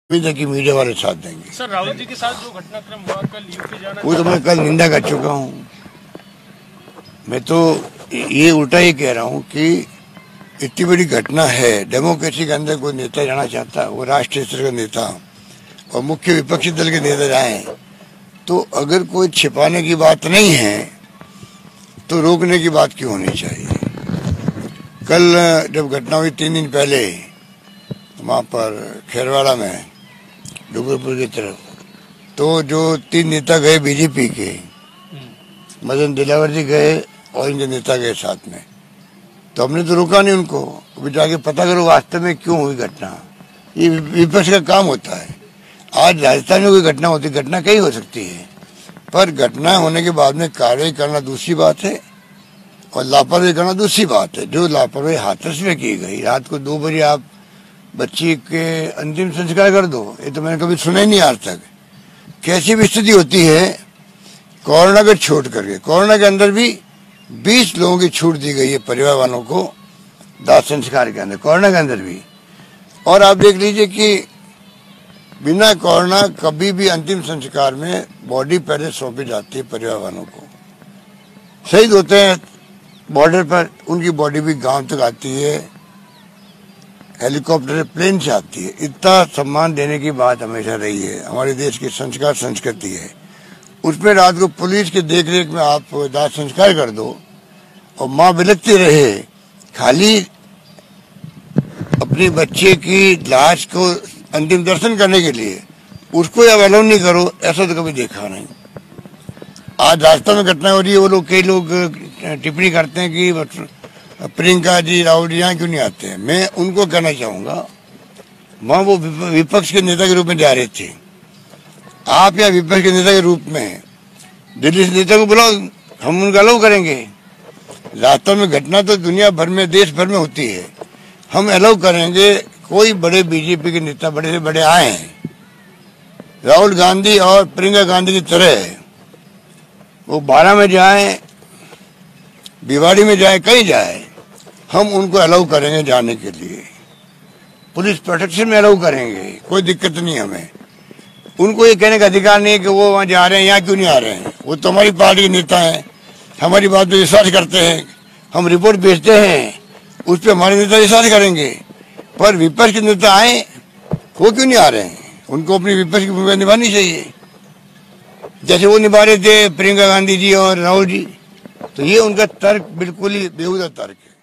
तक की मीडिया वाले साथ देंगे। सर, राहुल जी के साथ जो घटनाक्रम हुआ कल यूपी जाना, वो तो मैं कल निंदा कर चुका हूँ। मैं तो ये उल्टा ही कह रहा हूँ कि इतनी बड़ी घटना है, डेमोक्रेसी के अंदर कोई नेता जाना चाहता है, वो राष्ट्रीय स्तर का नेता और मुख्य विपक्षी दल के नेता जाए, तो अगर कोई छिपाने की बात नहीं है तो रोकने की बात क्यों होनी चाहिए। कल जब घटना हुई 3 दिन पहले वहाँ पर खेरवाड़ा में डूंगरपुर की तरफ, तो जो 3 नेता गए बीजेपी के, मदन दिलावर जी गए और इनके नेता गए साथ में, तो हमने तो रोका नहीं उनको। अभी जाके पता करो वास्तव में क्यों हुई घटना। ये विपक्ष का काम होता है। आज राजस्थान में कोई घटना होती, घटना कहीं हो सकती है, पर घटना होने के बाद में कार्रवाई करना दूसरी बात है और लापरवाही करना दूसरी बात है। जो लापरवाही हाथरस में की गई, रात को 2 बजे आप बच्ची के अंतिम संस्कार कर दो, ये तो मैंने कभी सुना ही नहीं आज तक। कैसी भी स्थिति होती है, कोरोना के छोड़ करके, कोरोना के अंदर भी 20 लोगों की छूट दी गई है परिवार वालों को दाह संस्कार के अंदर, कोरोना के अंदर भी। और आप देख लीजिए कि बिना कोरोना कभी भी अंतिम संस्कार में बॉडी पहले सौंपी जाती है परिवार वालों को। शहीद होते हैं बॉर्डर पर, उनकी बॉडी भी गांव तक आती है, हेलीकॉप्टर प्लेन से आती है। इतना सम्मान देने की बात हमेशा रही है, हमारे देश की संस्कार संस्कृति है। उसमें रात को पुलिस के देखरेख में आप दाह संस्कार कर दो और माँ बिलखती रहे खाली अपनी बच्चे की लाश को अंतिम दर्शन करने के लिए, उसको अब अलाउ नहीं करो, ऐसा तो कभी देखा नहीं। आज रास्ता में घटना हो रही है, वो लोग, कई लोग टिप्पणी करते हैं कि प्रियंका जी, राहुल जी यहाँ क्यों नहीं आते हैं। मैं उनको कहना चाहूंगा, वहाँ वो विपक्ष के नेता के रूप में जा रहे थे, आप यहाँ विपक्ष के नेता के रूप में दिल्ली से नेता को बुलाओ, हम उनको अलाउ करेंगे। रास्ता में घटना तो दुनिया भर में, देश भर में होती है, हम अलाउ करेंगे। कोई बड़े बीजेपी के नेता बड़े से बड़े आए हैं, राहुल गांधी और प्रियंका गांधी की तरह, वो 12 में जाए, भिवाड़ी में जाए, कहीं जाए, हम उनको अलाउ करेंगे जाने के लिए, पुलिस प्रोटेक्शन में अलाउ करेंगे, कोई दिक्कत नहीं हमें। उनको ये कहने का अधिकार नहीं है कि वो वहाँ जा रहे हैं, यहाँ क्यों नहीं आ रहे हैं। वो तो हमारी पार्टी के नेता हैं, हमारी बात पे विश्वास करते हैं, हम रिपोर्ट भेजते हैं, उस पर हमारे नेता विश्वास करेंगे। पर विपक्ष के नेता आए, वो क्यों नहीं आ रहे हैं। उनको अपनी विपक्ष की भूमिका निभानी चाहिए, जैसे वो निभा रहे थे प्रियंका गांधी जी और राहुल जी। तो ये उनका तर्क बिल्कुल ही बेहुदा तर्क है।